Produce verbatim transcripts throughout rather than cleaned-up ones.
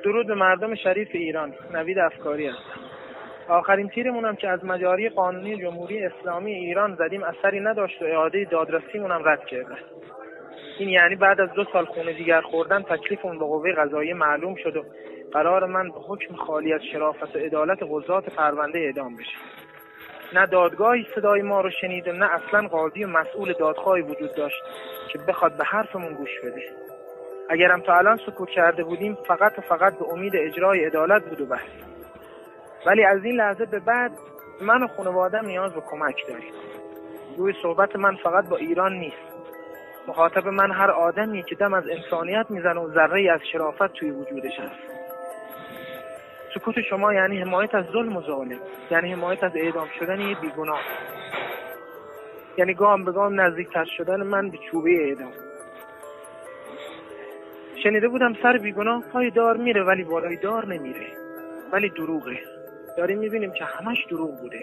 درود به مردم شریف ایران. نوید افکاری هستم. آخرین تیرمون هم که از مجاری قانونی جمهوری اسلامی ایران زدیم اثری نداشت و اعاده دادرسیمون هم رد کرده. این یعنی بعد از دو سال خون دیگر خوردن تکلیفمون به قوه قضاییه معلوم شد و قرار من به حکم خالی از شرافت و عدالت قضات پرونده اعدام بشه. نه دادگاهی صدای ما رو شنید و نه اصلا قاضی و مسئول دادخواهی وجود داشت که بخواد به حرفمون گوش بده. اگرم تا الان سکوت کرده بودیم فقط و فقط به امید اجرای عدالت بود و بس. ولی از این لحظه به بعد من و خانواده‌ام نیاز به کمک داریم. روی صحبت من فقط با ایران نیست. مخاطب من هر آدمی که دم از انسانیت میزنه و ذره‌ای از شرافت توی وجودش هست. سکوت شما یعنی حمایت از ظلم و ظالم، یعنی حمایت از اعدام شدن یه بیگناه، یعنی گام به گام نزدیکتر شدن من به چوبه اعدام. شنیده بودم سر بیگناه پای دار میره ولی بالای دار نمیره. ولی دروغه. داریم میبینیم که همش دروغ بوده.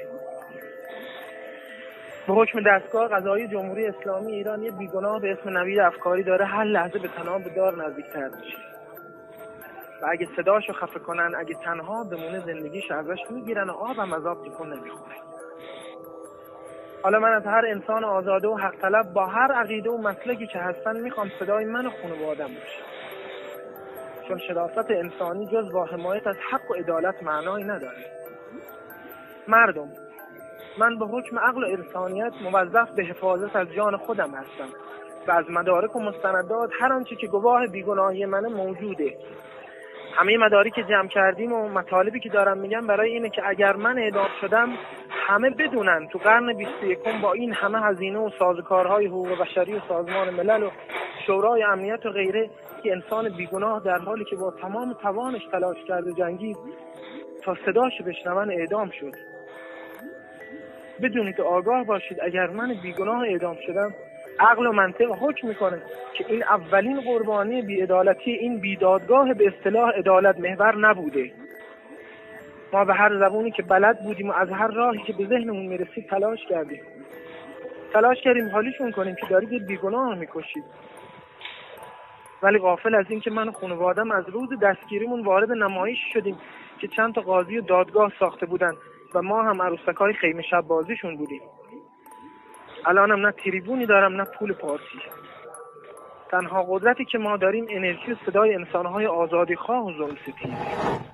به حکم دستگاه قضایی جمهوری اسلامی ایران یه بیگناه به اسم نوید افکاری داره هر لحظه به تناب دار نزدیکتر میشه. و اگه صداشو خفه کنن، اگه تنها بمونه زندگیش ازش میگیرن و آبم از آب تکون نمیخوره. حالا من از هر انسان آزاده و حق طلب با هر عقیده و مسلکی که هستن میخوام صدای من و خانواده‌ام باشه. چون شرافت انسانی جز با حمایت از حق و عدالت معنایی نداره. مردم، من به حکم عقل و انسانیت موظف به حفاظت از جان خودم هستم و از مدارک و مستندات هر آنچه که گواه بیگناهی منه موجوده. همه مدارکی که جمع کردیم و مطالبی که دارم میگم برای اینه که اگر من اعدام شدم همه بدونن تو قرن بیست و یکم با این همه هزینه و سازوکارهای حقوق بشری و سازمان ملل و شورای امنیت و غیره که انسان بیگناه در حالی که با تمام توانش تلاش کرده جنگید تا صداش بشنون اعدام شد. بدونید و آگاه باشید اگر من بیگناه اعدام شدم عقل و منطق حکم میکنه که این اولین قربانی بی‌عدالتی این بیدادگاه به اصطلاح عدالت محور نبوده. ما به هر زبونی که بلد بودیم و از هر راهی که به ذهنمون میرسید تلاش کردیم. تلاش کردیم حالیشون کنیم که دارید بیگناه میکشید. ولی غافل از این که من و خانواده‌ام از روز دستگیریمون وارد نمایش شدیم که چند تا قاضی و دادگاه ساخته بودن و ما هم عروسکای خیمه شب بازیشون بودیم. الانم نه تریبونی دارم نه پول پارتی. تنها قدرتی که ما داریم انرژی و صدای انسانهای آزادی خواه و ظلم ستیز.